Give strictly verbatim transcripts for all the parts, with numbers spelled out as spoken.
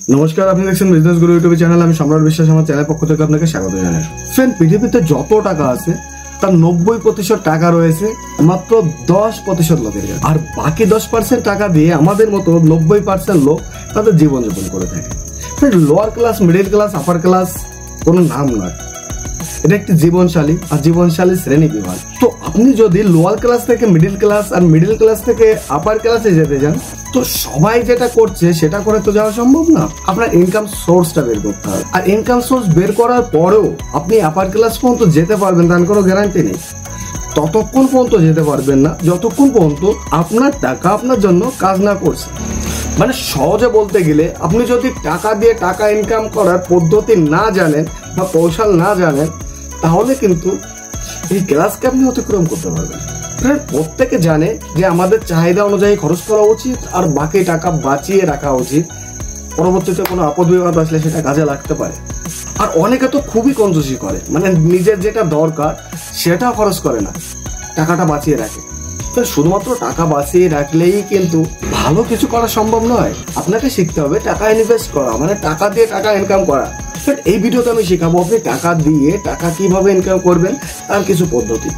নমস্কার, আপনি দেখছেন বিজনেস গুরু ইউটিউব চ্যানেল। আমি সম্রাট বিশ্বাস, আমার চ্যানেল পক্ষ থেকে আপনাকে স্বাগত জানাই। ফ্রেন্ড, পৃথিবীতে যত টাকা আছে তার নব্বই প্রতিশত টাকা রয়েছে মাত্র দশ প্রতিশত লোকের কাছে, আর বাকি দশ পার্সেন্ট টাকা দিয়ে আমাদের মতো নব্বই পার্সেন্ট লোক তাদের জীবনযাপন করে থাকে। Friend, lower class, middle class, upper class কোনো নাম নয়, এটা একটি জীবনশালী আর জীবনশালী শ্রেণী বিভাগ। তো আপনি যদি লোয়ার ক্লাস থেকে মিডিল ক্লাস আর মিডিল ক্লাস থেকে আপার ক্লাসে যেতে যান, তো সবাই যেটা করছে সেটা করে তো যাওয়া সম্ভব না। আপনার ইনকাম সোর্সটা বের করতে হবে, আর ইনকাম সোর্স বের করার পরেও আপনি আপার ক্লাস পর্যন্ত যেতে পারবেন তার কোনো গ্যারান্টি নেই। ততক্ষণ পর্যন্ত যেতে পারবেন না যতক্ষণ পর্যন্ত আপনার টাকা আপনার জন্য কাজ না করছে। মানে সহজে বলতে গেলে, আপনি যদি টাকা দিয়ে টাকা ইনকাম করার পদ্ধতি না জানেন বা কৌশল না জানেন, তাহলে কিন্তু এই ক্লাসকে আপনি অতিক্রম করতে পারবেন। প্রত্যেকে জানে যে আমাদের চাহিদা অনুযায়ী খরচ করা উচিত আর বাকি টাকা বাঁচিয়ে রাখা উচিত, পরবর্তীতে কোনো আপদ বিপদ আসলে সেটা কাজে লাগতে পারে। আর অনেকে তো খুবই কঞ্জুসি করে, মানে নিজের যেটা দরকার সেটা খরচ করে না, টাকাটা বাঁচিয়ে রাখে। তো শুধুমাত্র টাকা বাঁচিয়ে রাখলেই কিন্তু ভালো কিছু করা সম্ভব নয়। আপনাকে শিখতে হবে টাকা ইনভেস্ট করা, মানে টাকা দিয়ে টাকা ইনকাম করা। এই ভিডিওতে আমি শেখাবো আপনি টাকা দিয়ে টাকা কিভাবে ইনকাম করবেন তার কিছু পদ্ধতি।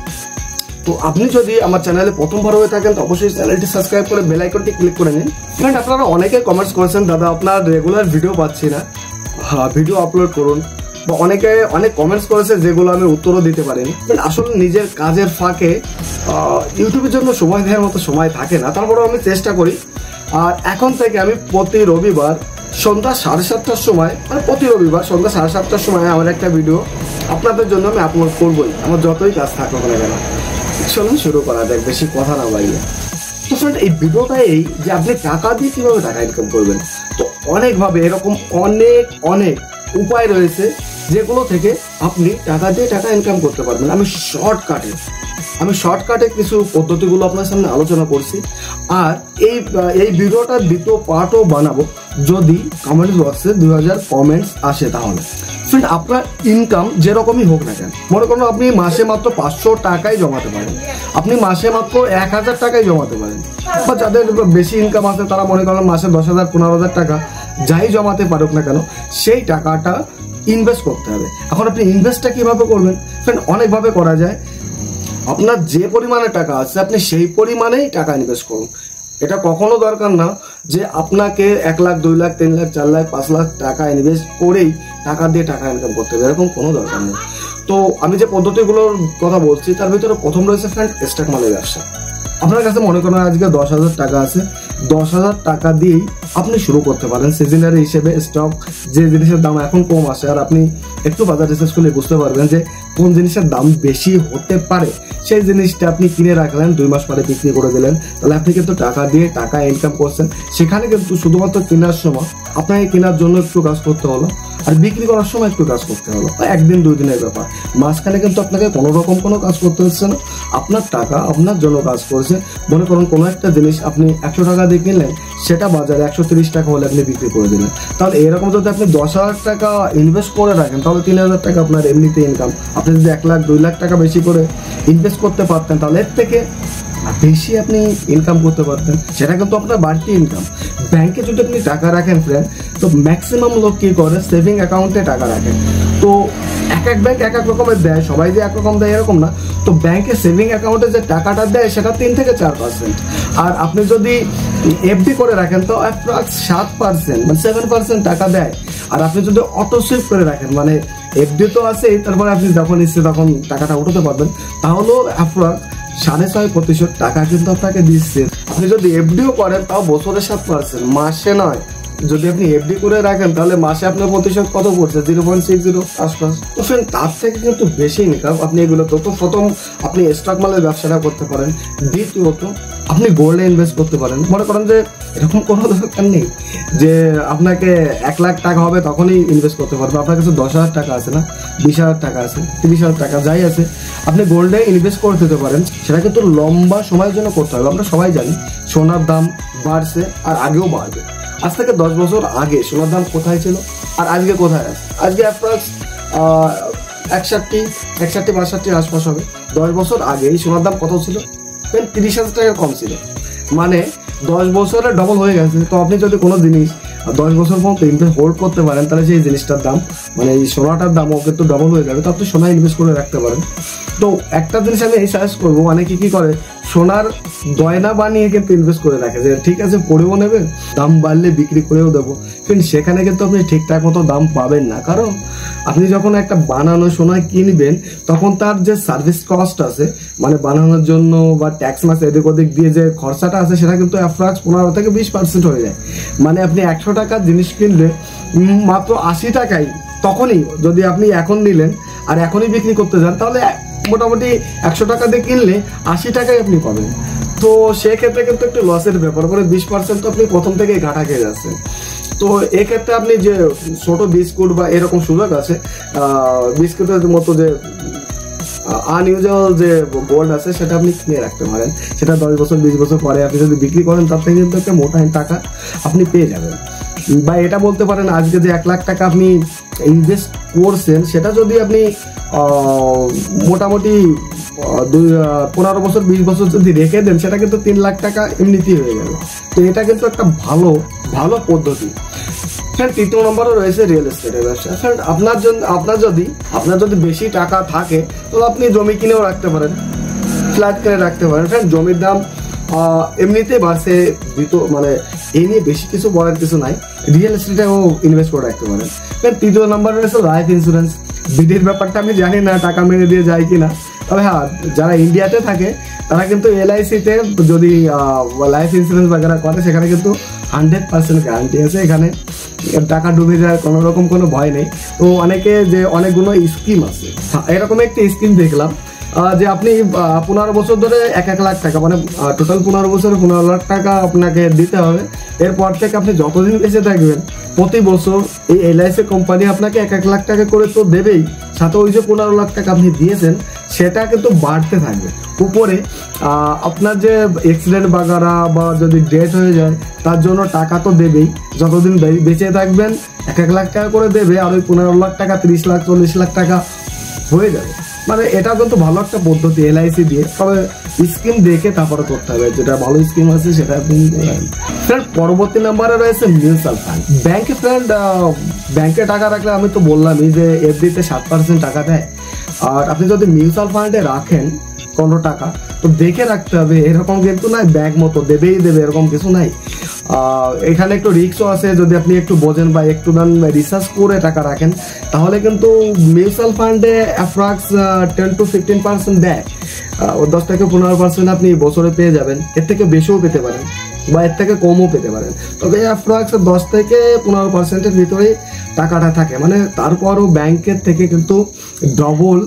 তো আপনি যদি আমার চ্যানেলে প্রথমবার হয়ে থাকেন তো অবশ্যই চ্যানেলটি সাবস্ক্রাইব করে বেল আইকনটি ক্লিক করে নিন। ফ্রেন্ড, আপনারা অনেকে কমেন্টস করেছেন, দাদা আপনার রেগুলার ভিডিও পাচ্ছি না, হ্যাঁ ভিডিও আপলোড করুন। বা অনেকে অনেক কমেন্টস করেছে যেগুলো আমি উত্তরও দিতে পারিনি। আসলে নিজের কাজের ফাঁকে ইউটিউবের জন্য সময় দেওয়ার মতো সময় থাকে না, তারপরেও আমি চেষ্টা করি। আর এখন থেকে আমি প্রতি রবিবার সন্ধ্যা সাড়ে সাতটার সময়, মানে প্রতি রবিবার সন্ধ্যা সাড়ে সাতটার সময় আমার একটা ভিডিও আপনাদের জন্য আমি আপলোড করবোই, আমার যতই কাজ থাকুক না কেন। চলুন শুরু করা যাক, বেশি কথা না বাড়িয়ে। তো ফ্রেন্ড, এই ভিডিওটা এই যে আপনি টাকা দিয়ে কিভাবে টাকা ইনকাম করবেন। তো অনেকভাবে এরকম অনেক অনেক উপায় রয়েছে যেগুলো থেকে আপনি টাকা দিয়ে টাকা ইনকাম করতে পারবেন। আমি শর্টকাটে আমি শর্টকাটে কিছু পদ্ধতিগুলো আপনার সামনে আলোচনা করছি। আর এই এই ভিডিওটার দ্বিতীয় পার্টও বানাবো যদি কমেন্ট বক্সে দুই হাজার কমেন্টস আসে। তাহলে ফ্রেন্ড, আপনার ইনকাম যেরকমই হোক না কেন, মনে করুন আপনি মাসে মাত্র পাঁচশো টাকাই জমাতে পারেন, আপনি মাসে মাত্র এক হাজার টাকাই জমাতে পারেন, বা যাদের বেশি ইনকাম আছে তারা মনে করেন মাসে দশ হাজার পনেরো হাজার টাকা যাই জমাতে পারুক না কেন, সেই টাকাটা ইনভেস্ট করতে হবে। এখন আপনি ইনভেস্টটা কিভাবে করবেন? ফ্রেন্ড, অনেকভাবে করা যায়। আপনার যে পরিমাণে টাকা আছে আপনি সেই পরিমাণেই টাকা ইনভেস্ট করুন। এটা কখনো দরকার না যে আপনাকে এক লাখ দুই লাখ তিন লাখ চার লাখ পাঁচ লাখ টাকা ইনভেস্ট করেই টাকা দিয়ে টাকা ইনকাম করতে হবে, এরকম কোনো দরকার নেই। তো আমি যে পদ্ধতিগুলোর কথা বলছি তার ভিতরে প্রথম রয়েছে ফ্রেন্ড স্টক মার্কেটের ব্যবসা। আপনার কাছে মনে করেন আজকে দশ হাজার টাকা আছে, দশ হাজার টাকা দিয়েই আপনি শুরু করতে পারেন। সিজনারি হিসেবে স্টক, যে জিনিসের দাম এখন কম আসে আর আপনি একটু বাজার রিসার্চ করলে বুঝতে পারবেন যে কোন জিনিসের দাম বেশি হতে পারে, সেই জিনিসটা আপনি কিনে রাখলেন, দুই মাস পরে বিক্রি করে দিলেন, তাহলে আপনি কিন্তু টাকা দিয়ে টাকা ইনকাম করছেন। সেখানে কিন্তু শুধুমাত্র কেনার সময় আপনাকে কেনার জন্য একটু কাজ করতে হলো আর বিক্রি করার সময় একটু কাজ করতে হলো, একদিন দুই দিনের ব্যাপার। মাঝখানে কিন্তু আপনাকে কোনো রকম কোনো কাজ করতে হচ্ছে না, আপনার টাকা আপনার জন্য কাজ করছে। মনে করুন কোনো একটা জিনিস আপনি একশো টাকা দিয়ে কিনলেন, সেটা বাজারে একশো তিরিশ টাকা হলে আপনি বিক্রি করে দিলেন। তাহলে এরকম যদি আপনি দশ হাজার টাকা ইনভেস্ট করে রাখেন তাহলে তিন হাজার টাকা আপনার এমনিতে ইনকাম। আপনি যদি এক লাখ দুই লাখ টাকা বেশি করে ইনভেস্ট করতে পারতেন তাহলে এর থেকে বেশি আপনি ইনকাম করতে পারতেন, সেটা কিন্তু আপনার বাড়তি ইনকাম। ব্যাংকে যদি আপনি টাকা রাখেন ফ্রেন্ড, তো ম্যাক্সিমাম লোক কি করে সেভিং অ্যাকাউন্টে টাকা রাখেন। তো এক এক ব্যাংক এক এক রকমের দেয়, সবাই যে একরকম দেয় এরকম না। তো ব্যাংকে সেভিং অ্যাকাউন্টে যে টাকাটা দেয় সেটা তিন থেকে চার পার্সেন্ট, আর আপনি যদি এফডি করে রাখেন তো অ্যাপ্রক্স সাত পার্সেন্ট মানে সেভেন পার্সেন্ট টাকা দেয়। আর আপনি যদি অটো সুইপ করে রাখেন, মানে এফডি তো আছেই, তারপরে আপনি যখন ইচ্ছে তখন টাকাটা উঠাতে পারবেন, তাহলেও অ্যাপ্রক্স সাড়ে ছয় প্রতিশত টাকা কিন্তু আপনাকে দিচ্ছে। আপনি যদি এফডিও করেন তাও বছরে সাত পার্সেন্ট, মাসে নয়। যদি আপনি এফডি করে রাখেন তাহলে মাসে আপনার প্রতিশত কত পড়ছে? জিরো পয়েন্ট সিক্স জিরো আশপাশ। তো ফ্রেন্ড, তার থেকে কিন্তু বেশি ইনকাম আপনি এগুলো তো প্রথম আপনি স্টক মার্কেটের ব্যবসাটা করতে পারেন। দ্বিতীয়ত আপনি গোল্ডে ইনভেস্ট করতে পারেন। মনে করেন যে এরকম কোনো দরকার নেই যে আপনাকে এক লাখ টাকা হবে তখনই ইনভেস্ট করতে পারবে। আপনার কাছে দশ হাজার টাকা আছে না, বিশ হাজার টাকা আছে, তিরিশ হাজার টাকা যাই আছে, আপনি গোল্ডে ইনভেস্ট করে দিতে পারেন। সেটা কিন্তু লম্বা সময়ের জন্য করতে হবে। আমরা সবাই জানি সোনার দাম বাড়ছে আর আগেও বাড়বে। আজ থেকে দশ বছর আগে সোনার দাম কোথায় ছিল আর আজকে কোথায় আছে? আজকে অ্যাপ্রক্স একষট্টি একষট্টি বাষট্টির আশপাশ হবে। দশ বছর আগে এই সোনার দাম কত ছিল? তিরিশ হাজার টাকার কম ছিল, মানে দশ বছরে ডবল হয়ে গেছে। তো আপনি যদি কোনো জিনিস দশ বছর পর্যন্ত ইনভেস্ট হোল্ড করতে পারেন, তাহলে সেই জিনিসটার দাম মানে এই সোনাটার দামও কিন্তু ডবল হয়ে যাবে। তো আপনি সোনা ইনভেস্ট করে রাখতে পারেন। তো একটা জিনিস আমি এই সাজেস্ট করবো, অনেকে কি করে সোনার গয়না বানিয়ে কিন্তু ইনভেস্ট করে রাখে, যে ঠিক আছে পড়েও নেবেন, দাম বাড়লে বিক্রি করেও দেবো, কিন্তু সেখানে কিন্তু আপনি ঠিকঠাক মতো দাম পাবেন না। কারণ আপনি যখন একটা বানানো সোনা কিনবেন তখন তার যে সার্ভিস কস্ট আছে, মানে বানানোর জন্য বা ট্যাক্স মাস এদিক ওদিক দিয়ে যে খরচাটা আছে, সেটা কিন্তু অ্যাপ্রক্স পনেরো থেকে বিশ পার্সেন্ট হয়ে যায়। মানে আপনি একশো টাকার জিনিস কিনলে মাত্র আশি টাকায়, তখনই যদি আপনি এখন নিলেন আর এখনই বিক্রি করতে যান, তাহলে মোটামুটি একশো টাকা দিয়ে কিনলে আশি টাকায় আপনি পাবেন। তো সেক্ষেত্রে কিন্তু একটু লসের ব্যাপার, করে বিশ পার্সেন্ট তো আপনি প্রথম থেকে ঘাটা খেয়ে যাচ্ছেন। তো এক্ষেত্রে আপনি যে ছোট বিস্কুট বা এরকম সুযোগ আছে, বিস্কুটের মতো যে আনইউজুয়াল যে গোল্ড আছে সেটা আপনি কিনে রাখতে পারেন। সেটা দশ বছর বিশ বছর পরে আপনি যদি বিক্রি করেন, তার থেকে কিন্তু একটা মোটা টাকা আপনি পেয়ে যাবেন। বা এটা বলতে পারেন আজকে যে এক লাখ টাকা আপনি ইনভেস্ট করছেন, সেটা যদি আপনি মোটামুটি দুই পনেরো বছর বিশ বছর যদি রেখে দেন, সেটা কিন্তু তিন লাখ টাকা এমনিতেই হয়ে যাবে। তো এটা কিন্তু একটা ভালো ভালো পদ্ধতি। ফ্রেন্ড, তৃতীয় নম্বরে রয়েছে রিয়েল এস্টেটের ব্যবসা। ফ্রেন্ড, আপনার জন্য আপনার যদি আপনার যদি বেশি টাকা থাকে, তাহলে আপনি জমি কিনেও রাখতে পারেন, ফ্ল্যাট কিনে রাখতে পারেন। ফ্রেন্ড, জমির দাম এমনিতেই বাড়ছে, মানে এই নিয়ে বেশি কিছু বলার কিছু নাই। রিয়েল এস্টেটেও ইনভেস্ট করে রাখতে পারেন। তৃতীয় নম্বরে রয়েছে লাইফ ইন্স্যুরেন্স। বিধির ব্যাপারটা আমি জানি না টাকা মেরে দিয়ে যায় কিনা, তবে হ্যাঁ, যারা ইন্ডিয়াতে থাকে তারা কিন্তু এলআইসিতে যদি লাইফ ইন্স্যুরেন্স বাগেরা করে, সেখানে কিন্তু হান্ড্রেড পার্সেন্ট গ্যারান্টি আছে, এখানে টাকা ডুবে যায় কোনো রকম কোনো ভয় নেই। তো অনেকে যে অনেকগুলো স্কিম আছে, এরকম একটি স্কিম দেখলাম যে আপনি পনেরো বছর ধরে এক এক লাখ টাকা, মানে টোটাল পনেরো বছরে পনেরো লাখ টাকা আপনাকে দিতে হবে। এরপর থেকে আপনি যতদিন বেঁচে থাকবেন, প্রতি বছর এই এলআইসি কোম্পানি আপনাকে এক এক লাখ টাকা করে তো দেবেই, সাথে ওই যে পনেরো লাখ টাকা আপনি দিয়েছেন সেটা কিন্তু বাড়তে থাকবে। উপরে আপনার যে অ্যাক্সিডেন্ট বাগারা বা যদি ডেথ হয়ে যায়, তার জন্য টাকা তো দেবেই, যতদিন বেঁচে থাকবেন এক এক লাখ টাকা করে দেবে, আর ওই পনেরো লাখ টাকা তিরিশ লাখ চল্লিশ লাখ টাকা হয়ে যাবে। মানে এটা কিন্তু ভালো একটা পদ্ধতি এলআইসি দিয়ে, তবে স্কিম দেখে তারপরে করতে হবে, যেটা ভালো স্কিম আছে সেটা আপনি। ফ্রেন্ড, পরবর্তী নাম্বারে রয়েছে মিউচুয়াল ফান্ড। ব্যাংকে ফ্রেন্ড ব্যাংকে টাকা রাখলে আমি তো বললামই যে এফডিতে সাত পার্সেন্ট টাকা দেয়, আর আপনি যদি মিউচুয়াল ফান্ডে রাখেন কোনো টাকা, তো দেখে রাখতে হবে। এরকম কিন্তু নাই ব্যাংক মতো দেবেই দেবে, এরকম কিছু নাই। এখানে একটু রিস্কও আছে, যদি আপনি একটু বোঝেন বা একটু দান রিসার্চ করে টাকা রাখেন, তাহলে কিন্তু মিউচুয়াল ফান্ডে approx ten to fifteen percent দেয়, ও দশ থেকে পনেরো পার্সেন্ট আপনি বছরে পেয়ে যাবেন। এর থেকে বেশিও পেতে পারেন বা এর থেকে কমও পেতে পারেন, তবে অ্যাপ্রক্স দশ থেকে পনেরো পার্সেন্টের ভিতরেই টাকাটা থাকে। মানে তারপরও ব্যাংকের থেকে কিন্তু ডবল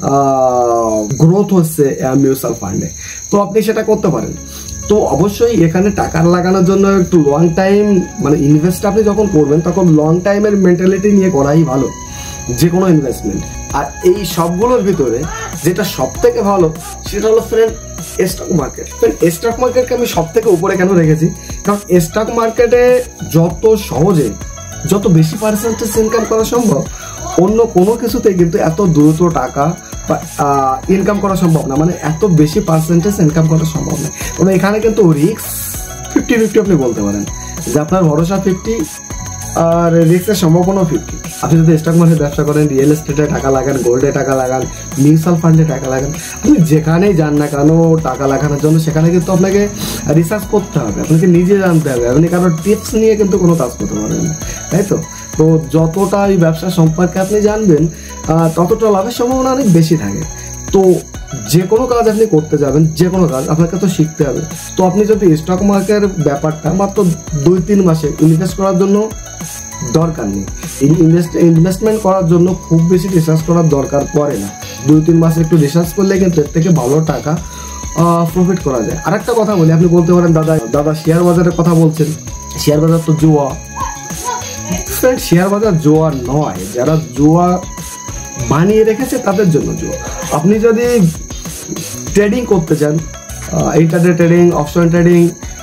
গ্রোথ হচ্ছে মিউচুয়াল ফান্ডে, তো আপনি সেটা করতে পারেন। তো অবশ্যই এখানে টাকা লাগানোর জন্য একটু লং টাইম, মানে ইনভেস্ট আপনি যখন করবেন তখন লং টাইমের মেন্টালিটি নিয়ে করাই ভালো যে কোনো ইনভেস্টমেন্ট। আর এই সবগুলোর ভিতরে যেটা সব থেকে ভালো সেটা হলো friend stock market. Friend, stock মার্কেটকে আমি সব থেকে উপরে কেন রেখেছি, কারণ স্টক মার্কেটে যত সহজে যত বেশি পার্সেন্টেজ ইনকাম করা সম্ভব, অন্য কোনো কিছুতে কিন্তু এত দ্রুত টাকা বা ইনকাম করা সম্ভব না, মানে এত বেশি পার্সেন্টেজ ইনকাম করা সম্ভব না। তবে এখানে কিন্তু রিস্ক ফিফটি ফিফটি আপনি বলতে পারেন, যে আপনার ভরসা ফিফটি আর রিস্কের সম্ভাবনাও ফিফটি। আপনি যদি স্টক মার্কেটে ব্যবসা করেন, রিয়েল এস্টেটে টাকা লাগান, গোল্ডে টাকা লাগান, মিউচুয়াল ফান্ডে টাকা লাগান, আপনি যেখানেই যান না কেন টাকা লাগানোর জন্য, সেখানে কিন্তু আপনাকে রিসার্চ করতে হবে, আপনাকে নিজে জানতে হবে। আপনি কারোর টিপস নিয়ে কিন্তু কোনো কাজ করতে পারবেন না, তাই তো? তো যতটা এই ব্যবসা সম্পর্কে আপনি জানবেন, ততটা লাভের সম্ভাবনা অনেক বেশি থাকে। তো যে কোনো কাজ আপনি করতে যাবেন, যে কোনো কাজ আপনাকে তো শিখতে হবে। তো আপনি যদি স্টক মার্কেটের ব্যাপারটা মাত্র দুই তিন মাসে ইনভেস্ট করার জন্য দরকার নেই, ইনভেস্ট ইনভেস্টমেন্ট করার জন্য খুব বেশি রিসার্চ করার দরকার পড়ে না। দুই তিন মাসে একটু রিসার্চ করলে কিন্তু এর থেকে ভালো টাকা প্রফিট করা যায়। আর একটা কথা বলি, আপনি বলতে পারেন দাদা দাদা শেয়ার বাজারের কথা বলছেন, শেয়ার বাজার তো জুয়া। ফ্রেন্ড, শেয়ার বাজার জুয়া নয়, যারা জুয়া বানিয়ে রেখেছে তাদের জন্য জুয়া। আপনি যদি ট্রেডিং করতে চান, intraday trading, option trading,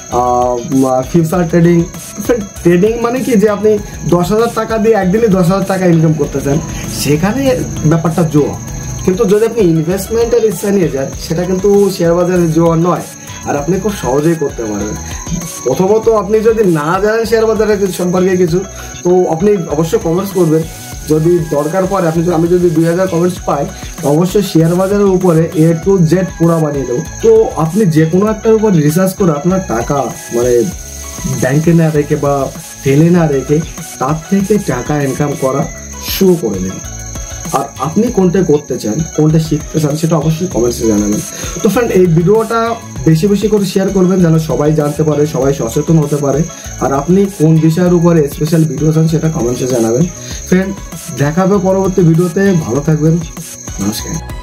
future trading, trading মানে কি যে আপনি দশ হাজার টাকা দিয়ে একদিনে দশ হাজার টাকা ইনকাম করতে চান, সেখানে ব্যাপারটা জুয়া। কিন্তু যদি আপনি ইনভেস্টমেন্টের ইচ্ছা নিয়ে যান, সেটা কিন্তু শেয়ার বাজারে জুয়া নয়। আর আপনি খুব সহজেই করতে পারবেন। প্রথমত আপনি যদি না জানেন শেয়ার বাজারের কিছু সম্পর্কে কিছু, তো আপনি অবশ্যই কমেন্টস করবেন। যদি দরকার পড়ে আপনি আমি যদি দুই হাজার কমেন্টস পাই, অবশ্যই শেয়ার বাজারের উপরে এ টু জেড পুরা বানিয়ে দেবো। তো আপনি যে কোনো একটার উপর রিসার্চ করে আপনার টাকা মানে ব্যাংকে না রেখে বা ফেলে না রেখে তার থেকে টাকা ইনকাম করা শুরু করে দিন। আর আপনি কোনটা করতে চান, কোনটা শিখতে চান, সেটা অবশ্যই কমেন্টসে জানাবেন। তো ফ্রেন্ড, এই ভিডিওটা বেশি বেশি করে শেয়ার করবেন যেন সবাই জানতে পারে, সবাই সচেতন হতে পারে। আর আপনি কোন বিষয়ের উপরে স্পেশাল ভিডিও চান সেটা কমেন্টসে জানাবেন। ফ্রেন্ড, দেখা হবে পরবর্তী ভিডিওতে। ভালো থাকবেন, নমস্কার।